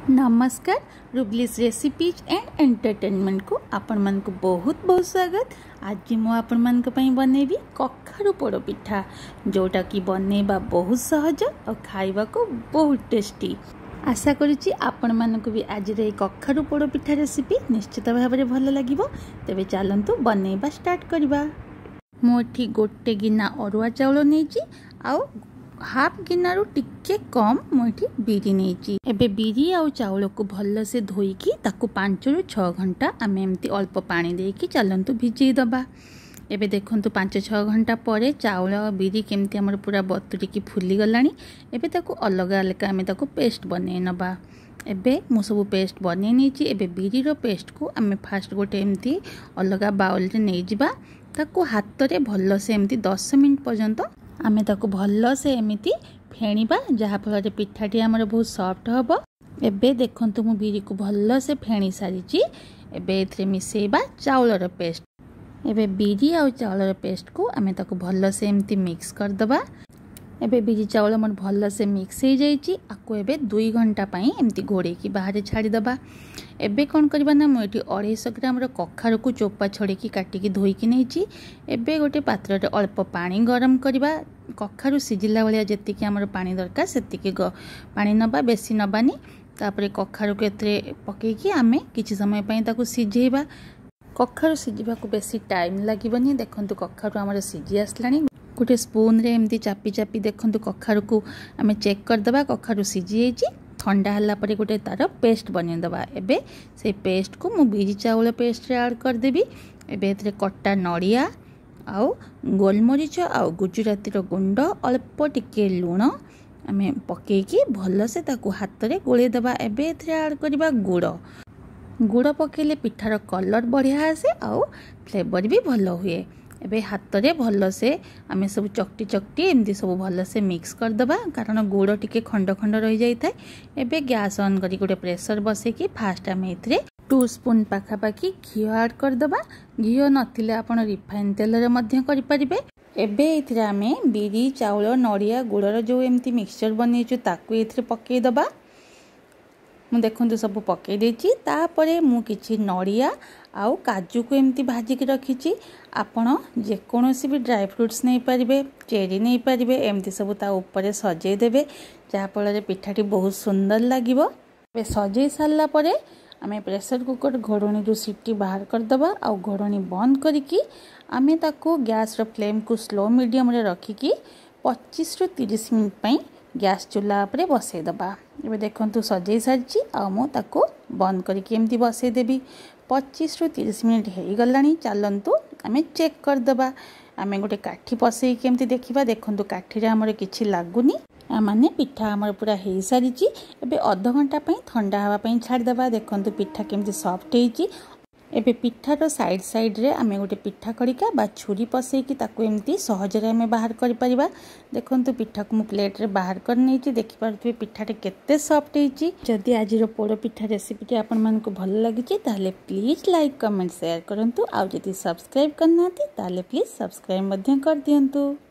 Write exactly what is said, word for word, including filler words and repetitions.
नमस्कार रुबलीस recipes and entertainment को आपण मन को बहुत बहुत स्वागत। आज मु आपण मन को पई बनेबी कखारु पोड़ पिठा, जोटा कि बनेबा बहुत सहज और खाइबा को बहुत टेस्टी। आशा करुच्ची आपण मन को भी आज रे कखारु पोड़ पिठा रेसिपी निश्चित भाव में भल लगिबो। तेबे चलंतु बनेबा स्टार्ट करबा। मोठी गोटे गिना अरुआ चाउल नेची आउ हाफ गिनारू टिके कम मुठी बिरी नेची। एबे बिरी आउ चाउल को भल से धोईकी ताकू पांच रु छह घंटा आमे एमती अल्प पानी देकी चलंतु भिजई दबा। एबे देखंतु पांच छह घंटा परे चाउल और बिरी केमती हमर पूरा बतुरी की फुली गलानी। एबे ताकू अलग अलग आमे ताकू पेस्ट बने नबा। एबे मु सब पेस्ट बने नेची। एबे बिरी रो पेस्ट को आमे फास्ट गोटे एमती अलग बाउल रे नै जिबा। ताकू हाथ रे भल से एमती दस मिनिट पर्यंत आमे ताकू भल से एमिति फेणीबा, जहा फल पिठाटी आमर बहुत सॉफ्ट हबो। एबे देखंतु मु बिरी को भल से फेणी सारीची। एबे एथरे मिसेइबा चाउलर पेस्ट। एबे बिरी आ चाउलर पेस्ट को आमे ताकू भल से एमिति मिक्स कर दबा। एबे बिरी चाउल मन भल से मिक्स हो जाइची। आकु एबे दुई घंटा पई एमिति घोड़े की बाहर छाड़ी दबा। एबे कौन करबा ना मु एठी अढ़ाई सौ ग्राम रो कखारु को चोपा छड़ी की काटी की धोई की नैची। एबे गोटे पात्र रे अल्प पानी गरम करबा। कखारु सिजिला वाला जेतिकी हमर पानी दरकार सेतिकी पानी नबा, बेसी नबानी। तापरे कखारु को एतरे पके की आमे किछि समय पई ताकू सिझेबा। कखारु सिझिबा को बेसी टाइम लागिबनी। देखंतु कखारु हमर सिझी आसलानी। गोटे स्पून रे एमती चापी चापी देखंतु कखारु को आमे चेक कर दबा। कखारु सिझी जाइची। ठंडा हला परे गोटे तार पेस्ट बने दबा। एबे से पेस्ट को मु बिरी चाउल पेस्ट रे ऐड कर देबी। एबे एतरे कट्टा नड़िया आउ गोलमरीच आउ गुजराती रो गुंड अल्प टिके लूण आमे पकेकी भल से ताकू हाथ रे गोले दबा। एबे एथरे ऐड करबा गुड़। गुड़ पकेले पिठार कलर बढ़िया आसे आउ फ्लेवर भी भल हुए। एबे हाथ रे भल से आमे सब चकटी चकटी एमती सब भल से मिक्स कर दबा, कारण गुड़ टिके खंड खंड रही जाई थाए। एबे गैस ऑन करी गोटे प्रेशर बसे की फास्ट आमे एथरे टू स्पून पाखापाखी घी ऐड कर दबा। घी नथिले आपण रिफाइन तेल रे मध्य करि परिबे। एबे एथरे आमे बिरी चाउल नड़िया गुड़र जो एमती मिक्सचर बनेचु ताकू एथरे पके दबा। मु देखंतु सब पके देची। तापरे मु किछि नड़िया आउ काजू को एमती भाजी की रखीची। आपण जे कोनोसी भी ड्राई फ्रूट्स नहीं पारिबे, चेरी नहीं पारिबे, एमती सब ता ऊपर सजे देबे, जहा फल पिठाटी बहुत सुंदर लागिबो। बे सजे सारला परे आमे प्रेशर कुकर घोड़णी रू सीटी बाहर कर दबा। आउ घोड़णी बंद करिकी आमे ताको गैस रो फ्लेम को स्लो मीडियम रे रखिकी पच्चीस रु तीस मिनिट पई गैस चूल्हा उपरे बसई दबा। एबे देखंतु सजे सारची। आ मु ताको बंद करिकी एमती बसई देबी। पच्चीस रु तीस मिनिट हे गलानी। चलंतु आमे चेक कर दबा। आमे गोटे काठी पसई के एमती देखिबा। देखंतु काठी रे हमर किछि लागुनी। आ माने पिठा हमर पूरा हे सारीची। एबे आधा घंटा पई ठंडा हवा पई छाड़ दबा। देखंतु पिठा केमती सॉफ्ट हेची। एबे पिठार साइड साइड रे आमे गोटे पिठा कड़िका बा छुरी पसई की ताकू एमती सहज रे आमे बाहर करि परिबा। देखंतु पिठा को मु प्लेट रे बाहर कर नेची। देखि पारथि पिठाटे केते सॉफ्ट हेची। जदि आज रो पोड़ पिठा रेसिपी आपन मन को भल लागिची ताले प्लीज लाइक कमेंट शेयर करंतु। आ जदि सब्सक्राइब करनाती ताले प्लीज सब्सक्राइब मध्य कर दियंतु।